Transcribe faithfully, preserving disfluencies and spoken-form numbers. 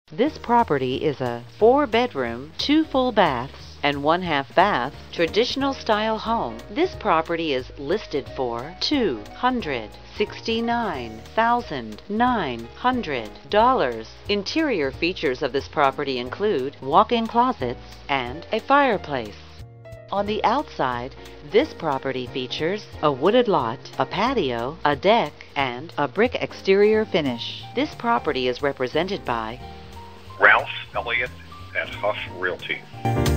This property is a four-bedroom, two full baths, and one half bath, traditional style home. This property is listed for two hundred sixty-nine thousand nine hundred dollars. Interior features of this property include walk-in closets and a fireplace. On the outside, this property features a wooded lot, a patio, a deck, and a brick exterior finish. This property is represented by Ralph Elliott at Huff Realty.